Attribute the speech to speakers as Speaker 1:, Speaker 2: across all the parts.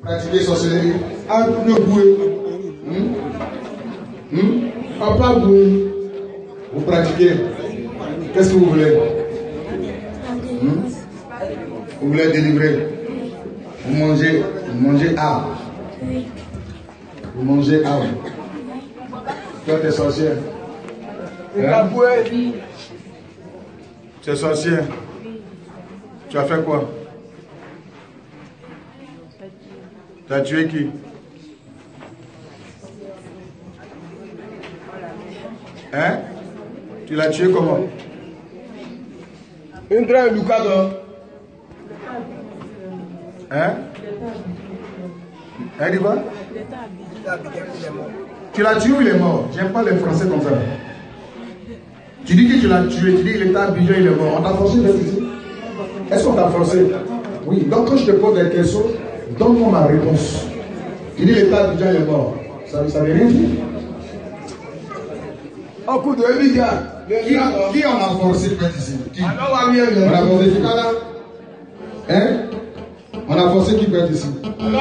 Speaker 1: pratiquez sorcellerie. Ah, ne bouez. Pas bouer. Vous pratiquez. Qu'est-ce que vous voulez? Vous voulez délivrer. Vous mangez arbre. Vous mangez arbre. Toi, tu es sorcière. Hein? Tu es sorcière. Tu as fait quoi? Tu as tué qui? Hein? Tu l'as tué comment?
Speaker 2: Une train Lucado.
Speaker 1: Hein? Hein, dis-moi? Tu l'as tué ou il est mort? J'aime pas les Français comme ça. Tu dis que tu l'as tué, tu dis qu'il était à Abidjan, il est mort. On t'a forcé d'être ici? Est-ce qu'on t'a forcé? Oui. Donc quand je te pose des questions, donne-moi ma réponse. Tu dis l'état Abidjan est mort. Ça veut rien dire.
Speaker 2: Un coup de Ebiga.
Speaker 1: Qui on a forcé d'être ici? Qui? On a forcé qui? Hein? On a forcé qui peut être ici?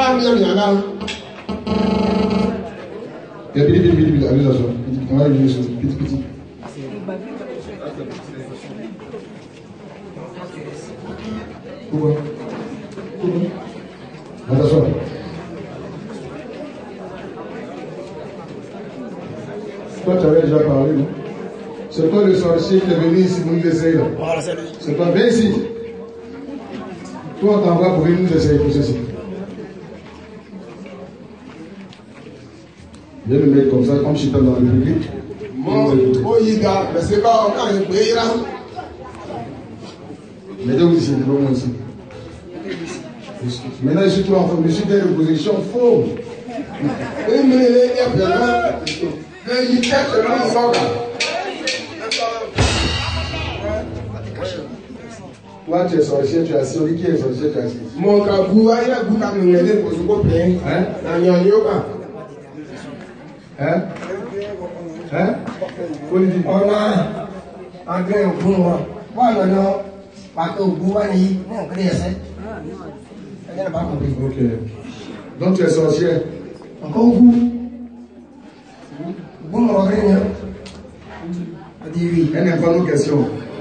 Speaker 1: On va aller sur petit. Pourquoi? Attention. Toi, tu avais déjà parlé, non? C'est toi le sorcier qui est venu ici pour nous essayer. C'est toi, viens ici. Toi, on t'envoie pour venir nous essayer pour ceci. Viens me mettre comme ça, comme je suis dans la République.
Speaker 2: Mais c'est pas encore un pays là.
Speaker 1: Mettez-vous ici, mettez-vous ici. Maintenant, je suis tout en je suis dans une position faux. Toi, tu es sorcier, tu es assis. Qui est sorcier, tu es assis?
Speaker 2: Mon cabou, il a goûté à me mener pour se couper. Hein?
Speaker 1: Hein? Hein?
Speaker 2: On a un grand bourreau. Voilà, non. Parce que le bourreau, il n'est pas créé.
Speaker 1: Ok. Donc tu es sorcier.
Speaker 2: Encore vous. Vous me regardez.
Speaker 1: Elle n'est pas nos questions.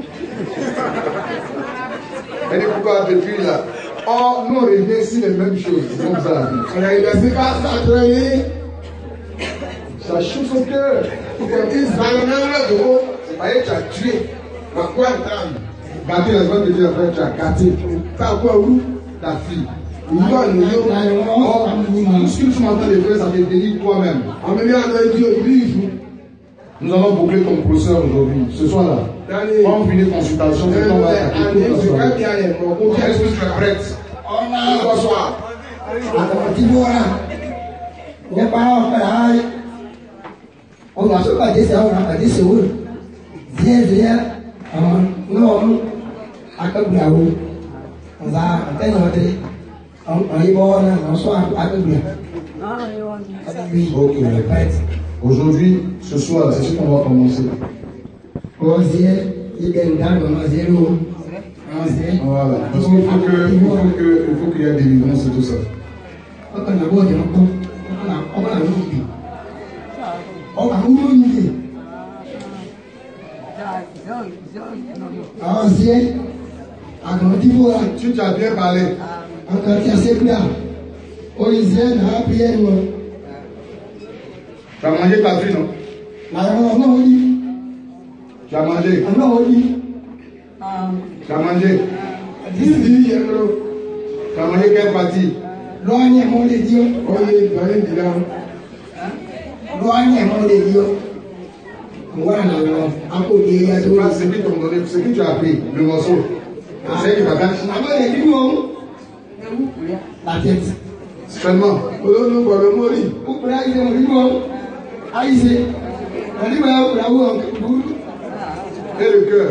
Speaker 1: Elle dit pourquoi depuis là? Oh, nous on revient ici les mêmes choses. C'est comme ça.
Speaker 2: On a eu des séquences à travailler.
Speaker 1: Ça chauffe au cœur. C'est pas que tu as tué. Gâté, la seconde de Dieu, après tu as gâté.
Speaker 2: T'as quoi où?
Speaker 1: Ta fille. Tout ce que tu m'entends de faire, ça te délivre toi-même. Nous allons boucler ton procès aujourd'hui. Ce soir-là, quand on finit consultation, c'est ton est-ce que tu es prête? Bonsoir.
Speaker 2: On va se faire des séjours, on va faire des séjours. Viens, non, à Kabuao. On va entrer, on est bon, on soit à Kabuao.
Speaker 1: Ok. Aujourd'hui, ce soir, c'est ce qu'on va commencer.
Speaker 2: Voilà.
Speaker 1: Parce qu'il faut qu'il y ait délivrance et tout ça. Tu t'as bien parlé. Tu as mangé ta fille, non? Tu as mangé? Tu as mangé? Tu as mangé quelle partie? C'est qui t'ont donné, c'est qui tu as pris, le morceau. C'est qui va gâcher.
Speaker 2: La tête.
Speaker 1: Seulement. Et le cœur.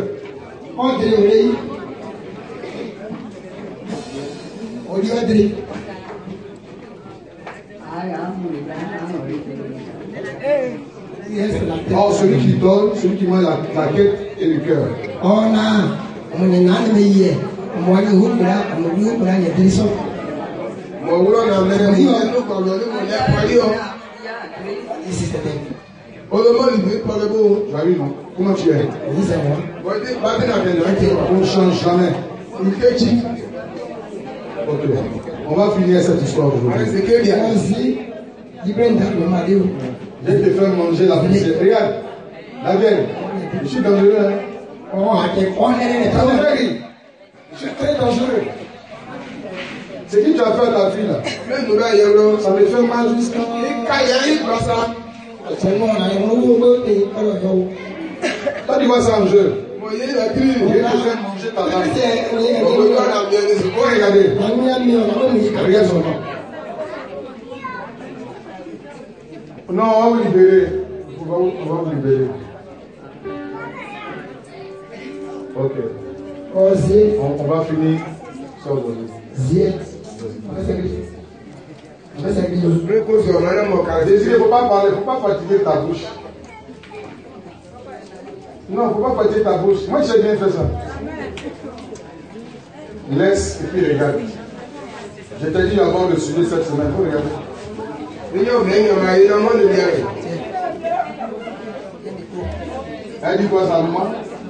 Speaker 1: Oh, celui qui donne, celui qui mange la tête et le cœur. Mon boulot n'a amené
Speaker 2: Oui,
Speaker 1: mon
Speaker 2: hein.
Speaker 1: nom comme le nom de
Speaker 2: Ici, c'était.
Speaker 1: On demande l'idée par le beau. J'arrive, non? Comment tu es?
Speaker 2: Oui, c'est moi.
Speaker 1: On ne change jamais. Ok. On va finir cette histoire aujourd'hui.
Speaker 2: Moi aussi, je prends le Madéo.
Speaker 1: Je vais te faire manger la poussière. Regarde. La vieille. Je suis dangereux. Hein?
Speaker 2: Oh, on est
Speaker 1: Ça me fait rire. Je suis très dangereux. C'est qui tu as fait à ta fille là? Ça me fait mal jusqu'à.
Speaker 2: c'est moi, on a un nouveau côté.
Speaker 1: Toi, tu vois ça en jeu. Je vais te faire manger ta femme. Oh, regardez. Regarde son nom. Non, on va vous libérer. On va vous libérer. Ok. On va finir ça aujourd'hui. Désiré, il ne faut pas parler, il ne faut pas fatiguer ta bouche. Non, il ne faut pas fatiguer ta bouche. Moi, j'ai bien fait ça. Laisse et puis regarde. Je t'ai dit avant de suivre cette semaine. Il faut regarder. Elle dit quoi ça, maman?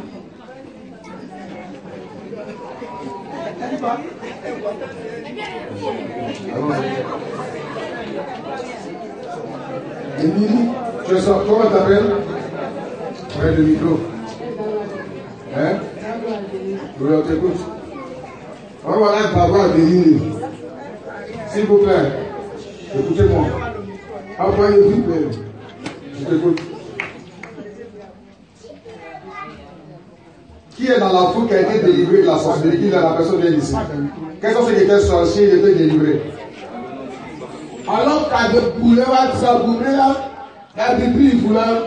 Speaker 1: Tu sors, comment t'appelles? Près le micro. Hein? Oui, on t'écoute. On va là parler de l'île. S'il vous plaît, écoutez-moi. Après, je t'écoute. Qui est dans la foule qui a été délivré de la sorcellerie? Qui est la personne vient d'ici? Quels sont ceux qui étaient sorciers et étaient délivrés? Alors qu'à de poulet, ça boulet là, il y a des prix, il faut là.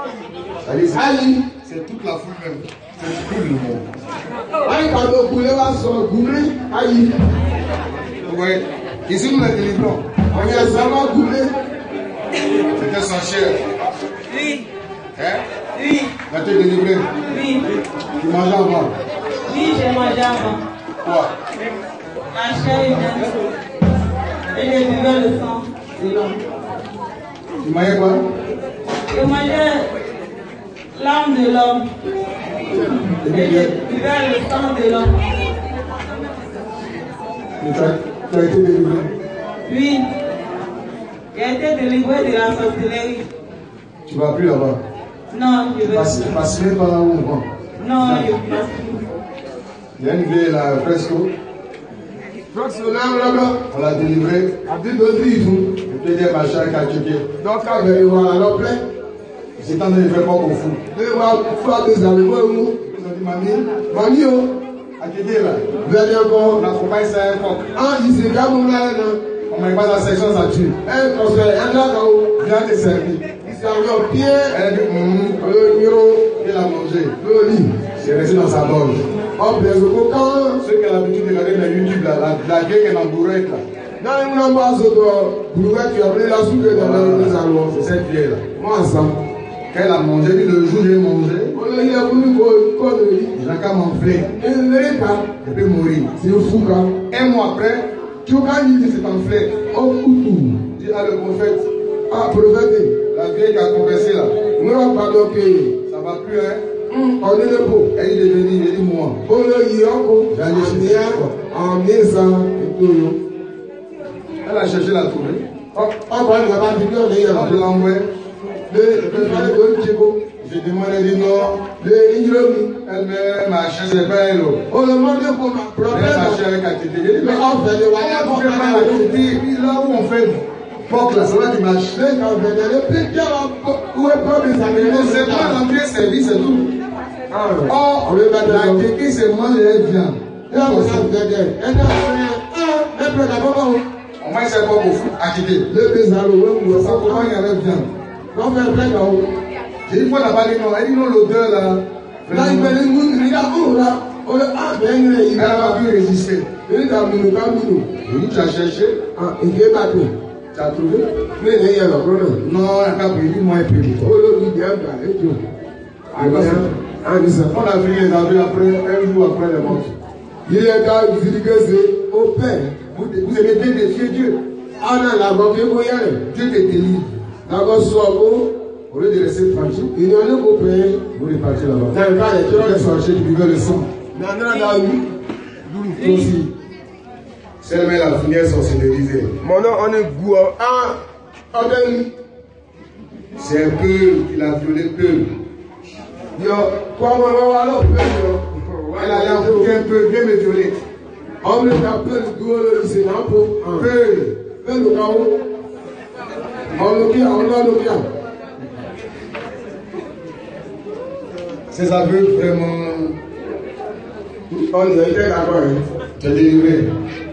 Speaker 1: C'est toute la foule même. C'est tout le monde. Aïe, quand le poulet va se bouler, aïe. Oui. Ici, nous les délivrons. On est seulement boulet. C'était sorcier.
Speaker 3: Oui.
Speaker 1: Hein?
Speaker 3: Oui.
Speaker 1: Tu as été délivré?
Speaker 3: Oui.
Speaker 1: Tu mangeais avant?
Speaker 3: Oui, j'ai mangé avant.
Speaker 1: Quoi?
Speaker 3: La chair humaine. Et je buvais le sang de l'homme.
Speaker 1: Tu mangeais quoi?
Speaker 3: Je mangeais l'âme de l'homme. Et je buvais le sang de l'homme.
Speaker 1: Tu as été délivré?
Speaker 3: Oui. J'ai été délivré de la sorcellerie.
Speaker 1: Tu ne vas plus là-bas?
Speaker 3: Non, je veux
Speaker 1: Tu passes même pas là où on va?
Speaker 3: Non, je ne passe plus.
Speaker 1: Il y a une vieille là, Fresco. On l'a délivré. Et puis il y a ma chère qui a checké. C'est en train de faire pas qu'on fout. Ils ont dit, mamie, à Kéké là. On a faut pas essayer un coq. On m'a pas la section, ça tue. Viens te servir. Elle a dit, il a mangé. C'est resté dans sa gorge. Ceux qui ont l'habitude de regarder la YouTube, la vieille qui est en bourrette là. C'est cette vieille là. Quand elle a mangé, le jour où j'ai mangé, il n'a qu'à m'enfler. Il peut mourir. Un mois après, il s'est enflé. Dit à le prophète, la vieille qui a confessé là, ça va plus, hein? Elle est devenue, il dit moi. Elle a cherché la trouver. Je l'ai envoyé. J'ai demandé, elle dit non. Elle m'a cherché, c'est pas elle. Elle m'a cherché avec la tété. J'ai dit, mais là où on fait porte là, c'est là qu'il marche. C'est pas l'entrée service, c'est tout. Or, la tété, c'est manger elle vient. Au moins, c'est pas pour fou. À quitter. Ça, comment il y avait bien. J'ai dit, il faut la balle, non. Elle dit, non, l'odeur là. Elle n'a pas pu résister. J'ai dit, tu as cherché. Tu as trouvé? Non, elle n'a pas pris. Dis-moi un peu. On a fini les avis après, un jour après les morts.
Speaker 2: Il est dans le au père.
Speaker 1: Vous aimez bien défier Dieu. Dieu te délivre. Au lieu de rester tranquille, vous repartez là-bas. Tu vas chercher du buveur de sang. Toi aussi. Seulement la finesse sorcellerisée. C'est un peu, il a violé peu. Elle a un peu, bien me violer. Ces aveux vraiment. On est d'accord. Tu es délivré.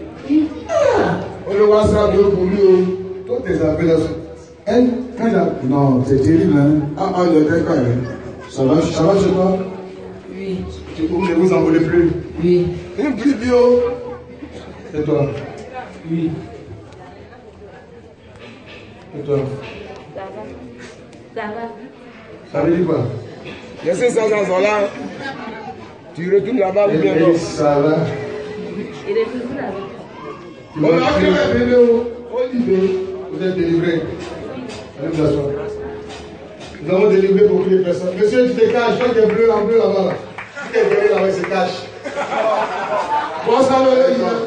Speaker 1: On le voit ça pour lui. Tous tes aveux là. Elle, quand il a. Non, c'est terrible. Hein? On est d'accord. Ça va chez toi?
Speaker 3: Oui.
Speaker 1: Vous ne vous en voulez plus?
Speaker 3: Oui.
Speaker 1: Une petite bio. Et toi?
Speaker 3: Oui.
Speaker 1: Et toi?
Speaker 4: Ça va.
Speaker 1: Ça veut dire quoi?
Speaker 5: Laissez ça dans là. Tu retournes là-bas ou bien non?
Speaker 1: Ça va.
Speaker 4: Il est plus là.
Speaker 1: On a fait un bébé. Vous êtes délivré. Allez vous asseoir. Nous avons délivré beaucoup de personnes. Monsieur, tu te caches. Toi qui es bleu en bleu là-bas. Tu es bleu là-bas, il se cache. Bon, ça va,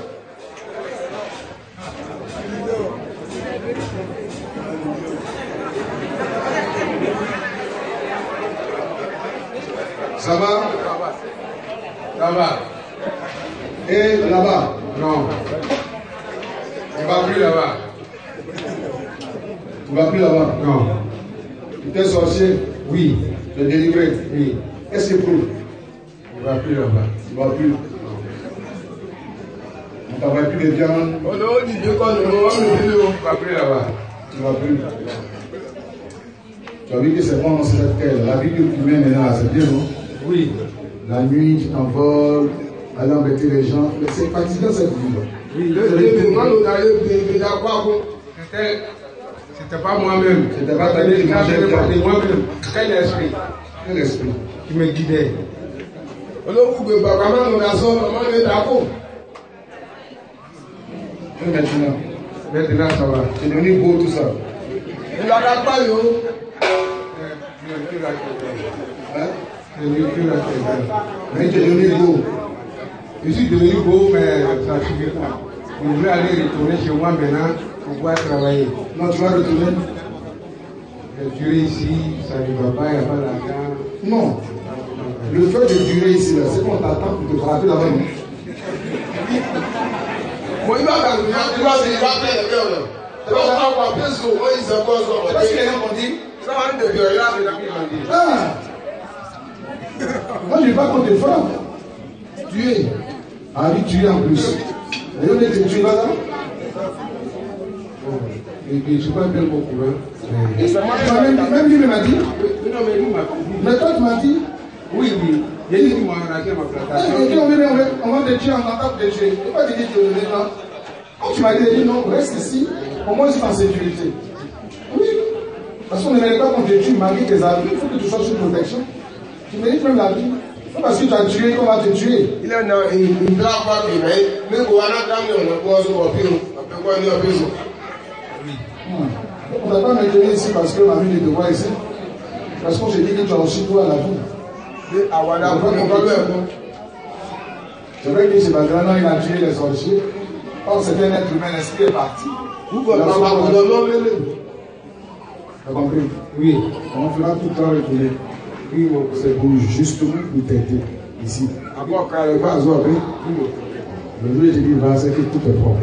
Speaker 1: ça va? Ça va. Et là-bas? Non. Tu ne vas plus là-bas. Tu ne vas plus là-bas? Non. Tu es sorcier? Oui. Tu es délivré? Oui. Qu'est-ce que c'est pour? Tu ne vas plus là-bas. Tu ne vas plus. On ne travaille plus de viande. On ne dit pas qu'on ne va plus là-bas. Tu ne vas plus. Tu as vu que c'est bon dans cette terre. La vie que tu mets maintenant, c'est bien, non? Oui. La nuit, tu t'envoles, aller embêter les gens. Mais c'est fatigant cette vie-là. Oui, c'était pas moi-même. C'était pas ta vie qui mangeait moi-même. Quel esprit? Quel esprit? Qui me guidait. Maintenant, ça va. C'est devenu beau tout ça. Il n'a pas eu. Hein? Mais tu es devenu beau. Je suis devenu beau, mais ça ne suffit pas. Je voulais aller retourner chez moi maintenant pour pouvoir travailler. Non, tu vas retourner. Durer ici, ça ne va pas, il n'y a pas d'argent. Non. Le fait de durer ici, c'est qu'on t'attend pour te frapper là-bas. Moi, il va faire le bien, il va faire le bien. Tu vas avoir plus de moi, ils ont besoin. Qu'est-ce qu'il y a dit? Ça va être de violence, il a dit. Moi, je n'ai pas contre frappe. Tuer. Ah oui, tuer en plus. Et on était tué là-bas. Et je ne suis pas bien beaucoup. Même lui m'a dit. Mais toi, tu m'as dit. Oui, oui. Il a dit qu'on va arracher ma plantation. On va te tuer en attaque de tuer. Tu pas dit que maintenant. Quand tu m'as dit non, reste ici. Au moins, c'est en sécurité. Oui. Parce qu'on ne mérite pas qu'on te tue malgré tes avis. Il faut que tu sois sur protection. Tu mérites même la vie. C'est parce que tu as tué qu'on va te tuer. Il est dans une grave partie, mais on a on ne va pas maintenir ici parce qu'on a mis des devoirs ici. Parce qu'on s'est dit que tu as aussi toi à la vie. C'est vrai que c'est pas grand, il a tué les sorciers. Or, c'était un être humain, l'esprit est parti. Vous compris? Oui. On fera tout le temps retourner. Oui, c'est pour justement pour t'aider ici. Le jour où je dis, c'est que tout est propre.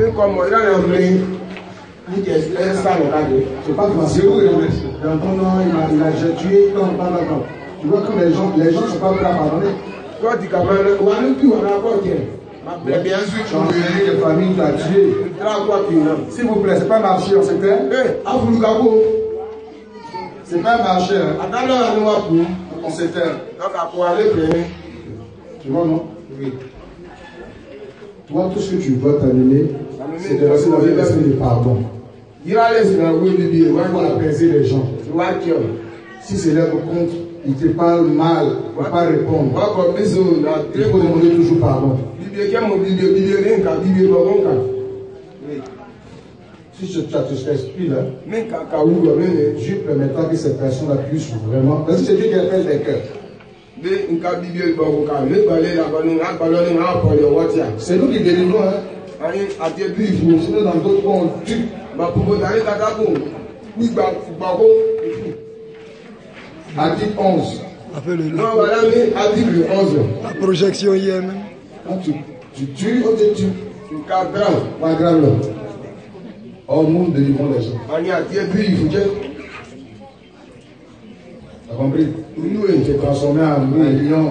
Speaker 1: C'est pas facile. Dans ton nom, il a tué, tu vois comme les gens ne sont pas prêts à pardonner. Toi, tu bien sûr, tu as des familles qui ont tué. S'il vous plaît, c'est pas marché, on s'était. C'est pas marché. On s'était. Tu vois, non? Oui. Toi, tout ce que tu dois t'amener, c'est de rester dans une esprit de pardon. Il faut apaiser les gens. Si c'est leur compte, ils te parlent mal, il ne faut pas répondre. Il faut demander toujours pardon. Si tu as tout cet esprit-là, Dieu permettra que ces personnes-là puissent vraiment. Parce que c'est Dieu qui appelle les cœurs. C'est nous qui délivrons. Hein. Sinon, dans d'autres points, on tue. Article 11. Article 11.
Speaker 6: La projection hier même.
Speaker 1: Quand tu tues, on te tue. Pas grave. Oh, nous délivrons les gens. T'as compris? Nous, on s'est transformé en lion.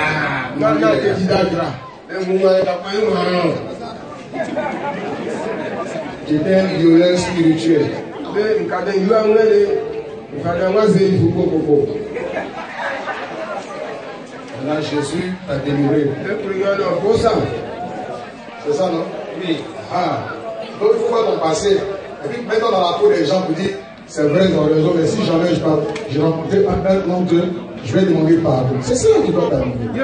Speaker 1: C'était un violent spirituel. Là, Jésus t'a délivré. C'est ça, non? Oui. Ah. Donc, il faut voir ton passé. Et puis, maintenant dans la peau des gens pour dire, c'est vrai, ils ont raison, mais si jamais je rencontrais un homme que je vais demander pardon. C'est ça qui doit t'arriver. On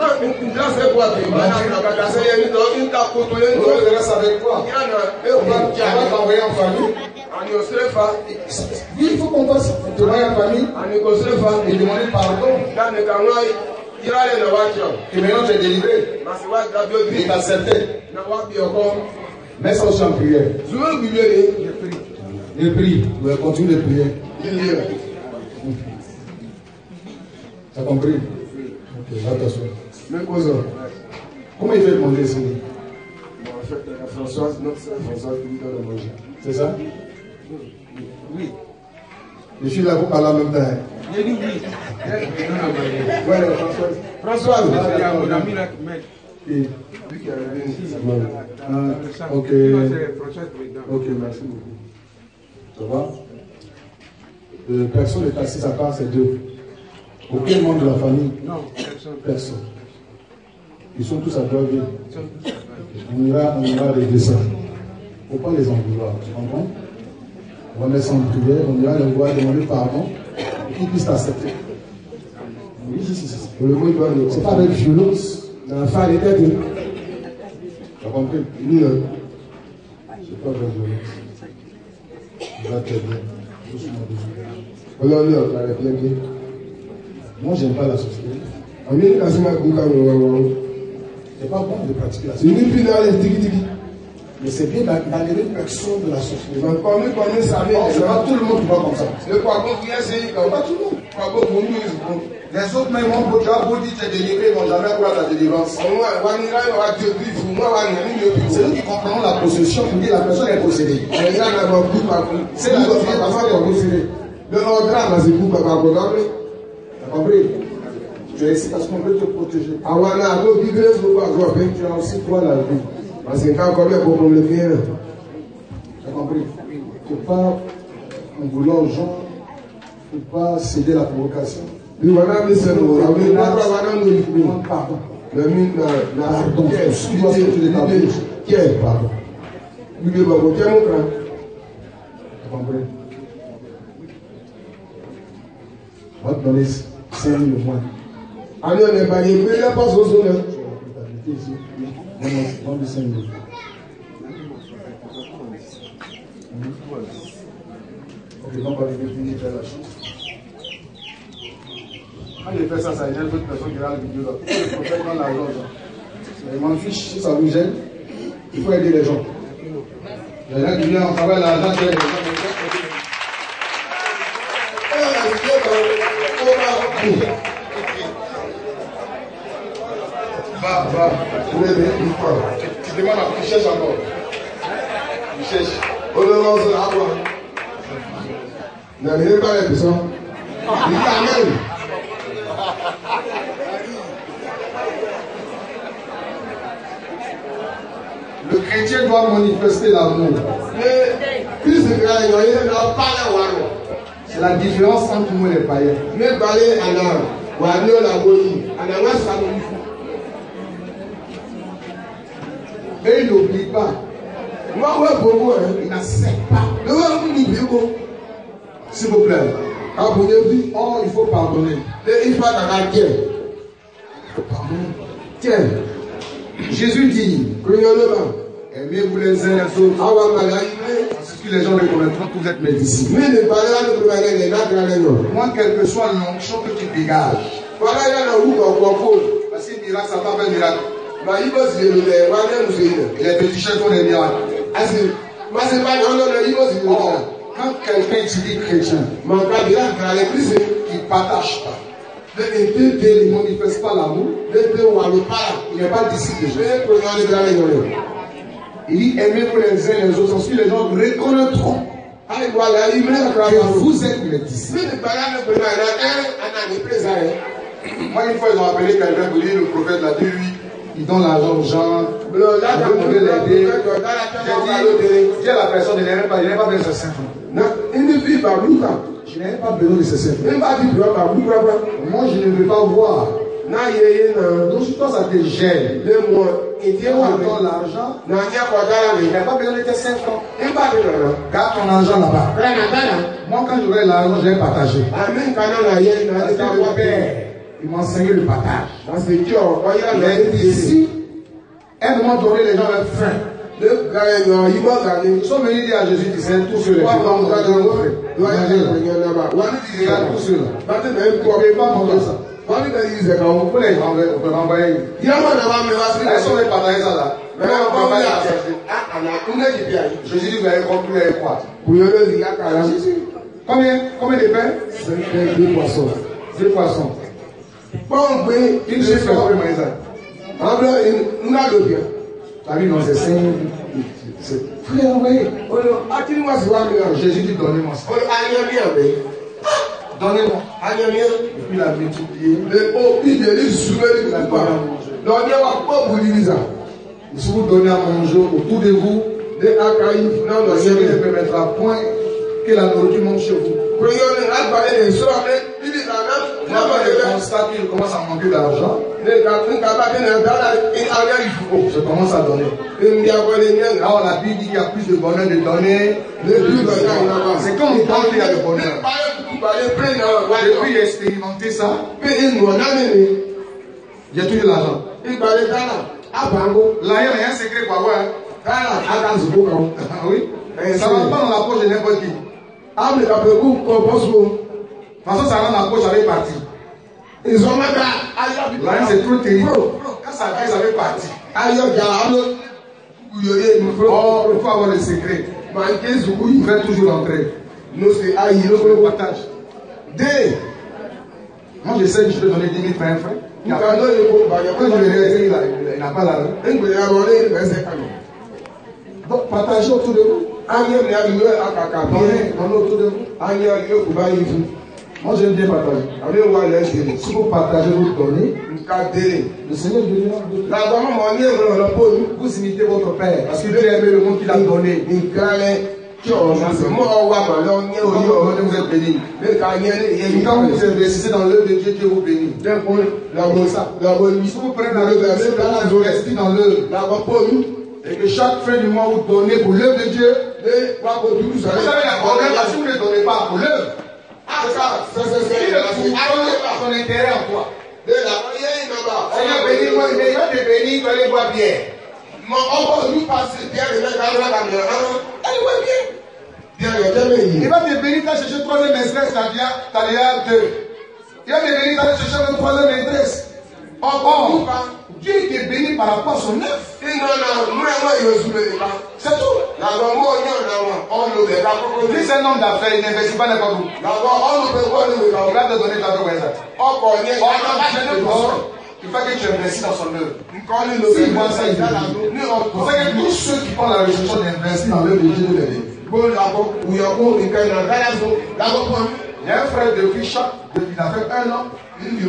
Speaker 1: reste avec toi. On va t'envoyer en famille. Oui, il faut qu'on passe t'envoyer en famille et demander pardon. Et maintenant tu es délivré. Et t'accepté. Mets ça aussi en prière. Je prie. Je vais continuer de prier. T'as compris? Ok, attention. Comment il fait manger ici? Françoise, notre sœur Françoise qui lui donne à manger. C'est ça? Oui. Je suis là pour parler en même temps. J'ai dit oui. Ouais, Françoise. Françoise. Ok. Ok, merci beaucoup. Ça va? Personne n'est assis à part ces deux. Aucun membre de la famille? Non, personne. Ils sont tous à Droite-Ville. On ira régler ça. Il ne faut pas les en vouloir. Tu comprends? On va mettre ça en prière, on ira les voir demander pardon et qu'ils puissent t'accepter. Oui, c'est pas avec violence. Dans la fin, les têtes. Tu as compris? Nous, c'est pas avec violence. Il va t'aider. Moi, j'aime pas la société. C'est pas bon de pratiquer la société. Mais c'est bien d'aller une personne de la société. C'est pas tout le monde qui va comme ça. C'est pas tout le monde. Les autres, même, tu as beau dire que tu es délivré, ils ne vont jamais avoir la délivrance. C'est nous qui comprenons la possession pour dire que la personne est possédée. C'est la possédée. T'as compris? Tu es ici parce qu'on veut te protéger. Tu as aussi toi la vie. Tu as compris? Il ne faut pas en vouloir aux gens. Il ne faut pas céder la provocation. Pardon. Compris? On va te donner 5 000 au moins. Ok, donc on va finir faire la chose. Quand il fait ça, ça gêne d'autres personnes qui regardent la vidéo là. Il faut faire dans la loge. Je m'en fiche, si ça vous gêne, il faut aider les gens. Les gens qui viennent en travail, l'argent qui aide les gens. Va. Tu demandes à qui cherche encore. Tu cherches. Oh non, c'est là quoi. N'avez pas les personnes. Il t'amène. Le chrétien doit manifester l'amour. C'est la différence entre nous et les païens. Mais il n'oublie pas. Il n'accepte pas. S'il vous plaît. Oh, il faut pardonner. Il faut pardonner. Tiens. Jésus dit, Aimez-vous les uns les autres. Ainsi que les gens reconnaîtront que vous êtes mes disciples. Moi, quel que soit l'onction que tu dégages. Parce que miracle, ça va faire miracle. Et les petits chefs font des miracles. Quand quelqu'un dit chrétien, il ne partage pas. Il ne manifeste pas l'amour. Il n'est pas disciple de Jésus. Il dit aimez-vous les uns les autres. Ensuite, les gens reconnaîtront que vous êtes mes disciples. Moi, une fois, ils ont appelé quelqu'un pour dire le prophète l'a dit, lui, il donne l'argent aux gens. Vous pouvez l'aider. J'ai dit à la personne, il n'avait pas besoin de ses 5 francs. Je n'avais pas besoin de ces 5 francs. Moi, je ne veux pas voir. Donc, si toi, ça te gêne, on donne l'argent, il n'a pas besoin de tes 5 francs. Garde ton argent là-bas. Moi, quand j'aurai l'argent, je vais partager. Parce que mon père, il m'a enseigné le partage. Mais ici, à un moment donné, les gens avaient faim. Ils sont venus dire à Jésus, tu sais, tous ceux-là. Tous ceux-là. Ne pas manger ça. On peut les envoyer. Elles sont les partager ça là. Jésus dit, vous avez compris, vous avez quoi? Combien de pains? 2 poissons. 2 poissons. Une seule fois, la vie, non, c'est 5. Frère, envoyez. Jésus dit, donnez-moi ça. Donnez-moi. Et puis il a multiplié. Si vous donnez à manger autour de vous, le Seigneur ne permettra point que la nourriture monte chez vous. Je constate qu'il commence à manquer d'argent. Je commence à donner. Alors la Bible dit qu'il y a plus de bonheur de donner. C'est comme on pense qu'il y a de bonheur. Depuis j'ai expérimenté ça, j'ai toujours l'argent. Là, il y a un secret pour avoir. Oui. Ça ne rentre pas dans la poche de n'importe qui. De toute façon, ça rentre dans la poche, ça va partir. Là, c'est trop terrible. Quand ça vient, ça va partir. Oh, il faut avoir le secret. Il va toujours entrer. Le partage. Moi, je sais que je peux donner 10 000 francs à un frère. Quand je vais dire, il n'a pas l'argent. Donc, partagez autour de vous. Donnez autour de vous. Moi, j'aime bien partager. Si vous partagez, vous donnez. Le Seigneur donnera. Vous imitez votre Père. Parce que Dieu a aimé le monde qu'il a donné. Vous êtes bénis. Et quand vous investissez dans l'œuvre de Dieu, Dieu vous bénit. Si vous prenez dans l'œuvre, vous investissez dans l'œuvre. Et que chaque fin du mois, vous donnez pour l'œuvre de Dieu. Vous savez, la problème, si vous ne donnez pas pour l'œuvre, c'est son intérêt en toi. Seigneur, bénis-moi, il va te bénir, tu vas aller boire bien. Il va te bénir, tu vas chercher 3e maîtresse, tu as déjà 2. Il va te bénir, tu vas chercher une 3e maîtresse. Or, Dieu te bénit par rapport à son œuvre. C'est tout. Si c'est un homme d'affaires, il n'investit pas n'importe où. Il va te donner ta il faut que tu investisses dans son œuvre. Si moi ça, il faut que tous ceux qui font la recherche d'investir dans l'œuvre de Dieu de l'aider. Il y a un frère depuis il a fait 1 an.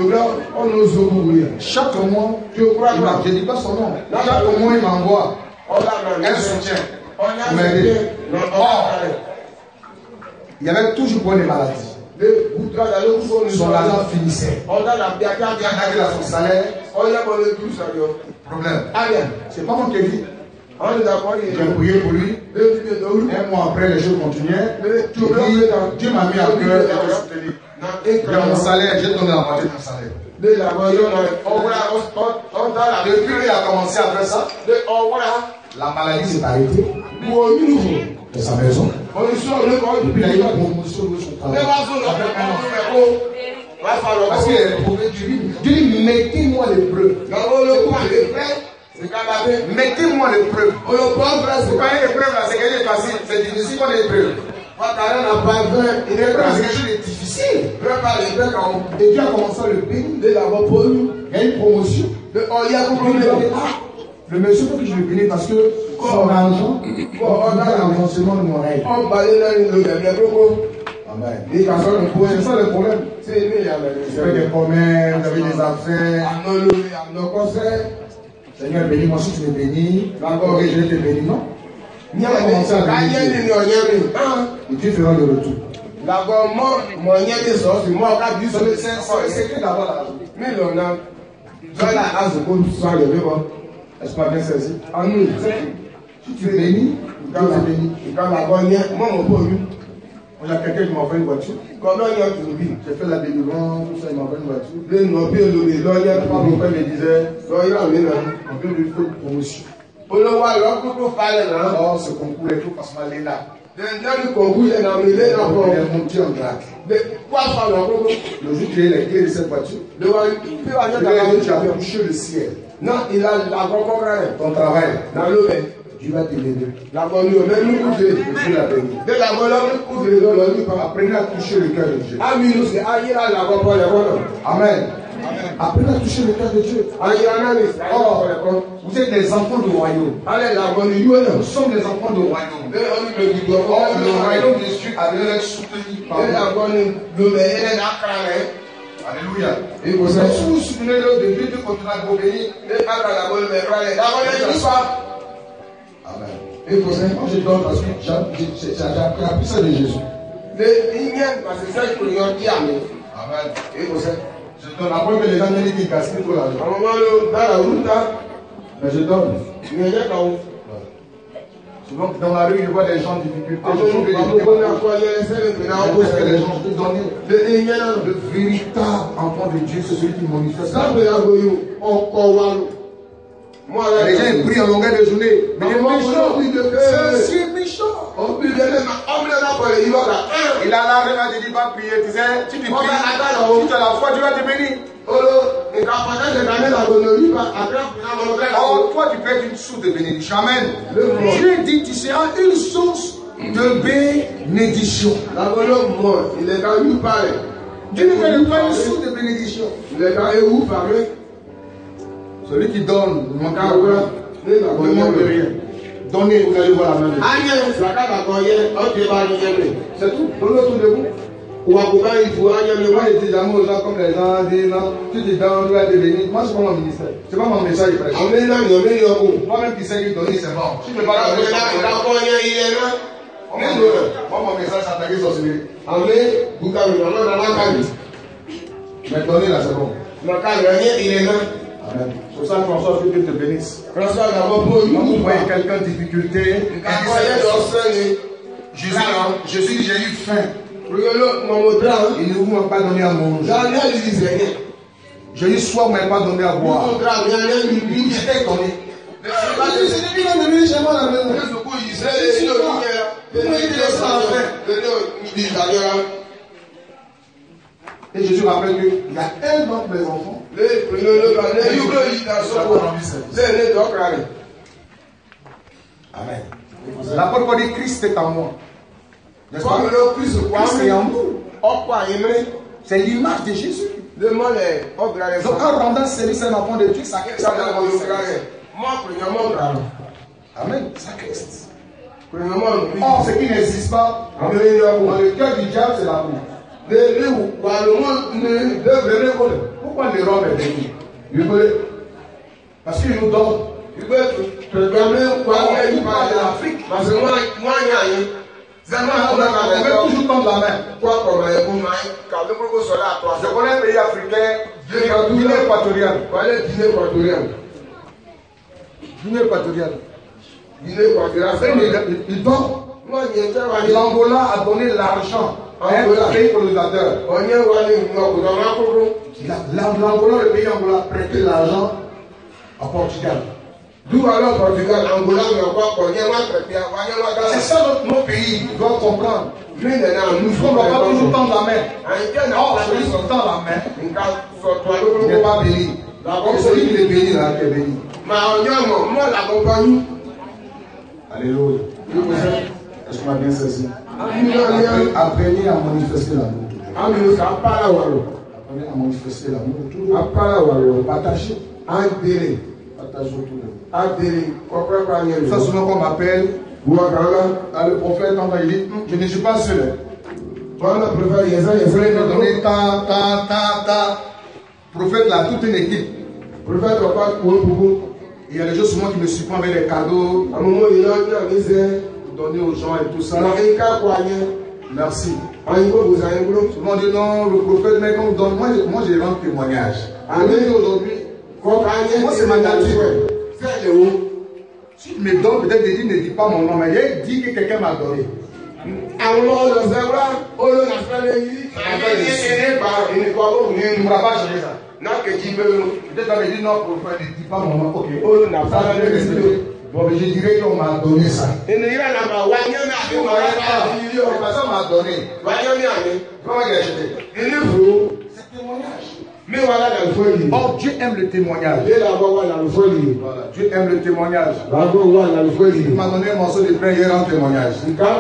Speaker 1: Chaque mois, je ne dis pas son nom. Chaque mois, il m'envoie un soutien pour m'aider. Or, il y avait toujours pour les maladies. Son argent finissait. Il a son salaire. Problème. C'est pas moi qui ai dit. J'ai prié pour lui. 1 mois après, les choses continuaient. Dieu m'a mis à cœur de soutenir. Dans mon salaire, j'ai donné la moitié de mon salaire. Depuis qu'il a commencé à faire ça, La maladie s'est arrêtée. De sa maison. Et puis il a eu la promotion de son travail. Parce que Dieu dit, mettez-moi les preuves. Mettez-moi les preuves. C'est pas les preuves là, c'est quelque chose de facile. C'est difficile pour les preuves. C'est quelque chose de difficile. Et Dieu a commencé à le bénir. Il y a une promotion. Le monsieur faut que je le bénisse parce que son argent va l'avancement de mon rêve. Amen. C'est ça le problème. Tu fais des promesses, vous avez des affaires. Seigneur, bénis-moi si tu me bénis. D'accord, je vais te bénir, non? Il a commencé à bénir. Et Dieu fera le retour. C'est écrit d'abord là. Est-ce pas bien saisi? Si tu bénis, Dieu te bénit. Il y a quelqu'un qui m'a envoyé une voiture. J'ai fait la délivrance, tout ça, il m'a envoyé une voiture. Mon père me disait, on veut lui faire une promotion. Oh, ce concours est tout parce qu'on est là. Il est monté en grade. Le jour où tu as les clés de cette voiture, tu as touché le ciel.
Speaker 5: Non, il a
Speaker 1: ton travail. Dieu va te bénir. Dieu l'a béni. Apprenez à toucher le cœur de Dieu. Amen. Apprenez à toucher le cœur de Dieu. Oh, vous êtes des enfants du royaume. Nous sommes des enfants du royaume. Le royaume de Dieu a besoin d'être soutenu par nous. Alléluia. Et vous vous souvenez de Dieu qui continue à vous bénir. Amen. Et vous savez, moi je donne parce que j'ai appris ça de Jésus. Amen. Et vous savez, je donne après que les gens disent qu'ils gaspillent tout l'argent. Mais je donne. Souvent dans la rue, je vois des gens en difficulté. Je trouve que les gens te donnent. Le véritable enfant de Dieu, c'est celui qui manifeste. Les gens prient en longueur de journée. Mais c'est méchant. Il a l'argent de dire pas prier. Tu sais, tu te pries. Si tu as la foi, Dieu va te bénir. Oh, toi, tu peux être une source de bénédiction. Amen. Dieu dit tu seras une source de bénédiction. Dieu ne fait pas une source de bénédiction. Celui qui donne ne manque de rien. Donnez, vous allez voir la main de Dieu. C'est tout. Donnez autour de vous. Moi, je dis jamais aux gens comme les gens disent non, tu te donnes, tu vas te bénir. Moi, c'est pas mon ministère. C'est pas mon message de prêche. Moi-même qui sais que donner, c'est bon. Si tu ne veux pas donner, moi, mon message, c'est attaquer sorcellerie. Mais donner là, c'est bon. Amen. C'est pour ça que François, que Dieu te bénisse. Quand vous voyez quelqu'un en difficulté, Jésus dit, j'ai eu faim. Il ne vous m'a pas donné à manger. J'ai eu soif, mais pas donné à boire. J'étais étonné. Et Jésus rappelle qu'il y a un d'entre mes enfants. Amen. La parole dit Christ est en moi. N'est-ce pas? Christ est en nous. C'est l'image de Jésus. Donc en rendant service à un enfant de Dieu, ça crée ça. Amen. Ça reste. Or, ce qui n'existe pas, dans le cœur du diable, c'est l'amour. Pourquoi le rhum est venu? Parce qu'il nous donne. On veut toujours tendre la main. Je connais un pays africain, Guinée équatoriale. Il donne. L'Angola a donné l'argent à un pays colonisateur. L'Angola, le pays Angola, a prêté l'argent au Portugal.
Speaker 5: D'où alors Portugal, Angola, mais encore,
Speaker 1: C'est ça nos pays doivent comprendre.
Speaker 5: nous
Speaker 1: On ne doit pas toujours tendre la main. Or, celui qui tend la main n'est pas béni. C'est celui qui est béni là qui est béni. Alléluia. Est-ce qu'on a bien saisi? Apprenez à manifester l'amour. Apprenez à manifester l'amour. Toujours partager. Partager autour de vous. Ça souvent qu'on m'appelle le prophète quand il dit je ne suis pas seul. Vous voulez me donner ta prophète là, toute une équipe. Il y a des gens souvent qui me surprennent avec des cadeaux. Donner aux gens et tout ça. Merci. Souvent on dit non, le prophète, mais quand on donne, moi j'ai rends témoignage. Aujourd'hui, moi c'est ma nature. Si tu me donnes, peut-être il ne dit pas mon nom, mais il dit que quelqu'un m'a donné. Il ne pourra pas changer ça. Peut-être qu'il dit non, prophète, ne dit pas mon nom. Ok. Bon, mais je dirais qu'on m'a donné ça. Personne m'a donné. Comment il a acheté? C'est témoignage. Oh, Dieu aime le témoignage. Voilà, Dieu aime le témoignage. Il m'a donné un morceau de pain hier en témoignage.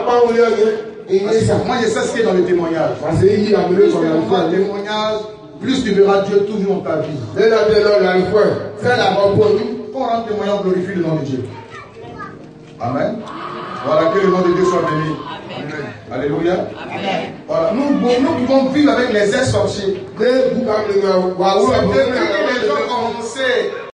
Speaker 1: Moi, je sais ce qui est dans le témoignage. Plus tu verras le témoignage, plus tu verras Dieu toujours dans ta vie. Quand on rend témoignage, on glorifie le nom de Dieu. Amen. Voilà, que le nom de Dieu soit béni. Alléluia. Voilà. Nous pouvons vivre avec les ex-sorciers. Depuis que les gens ont commencé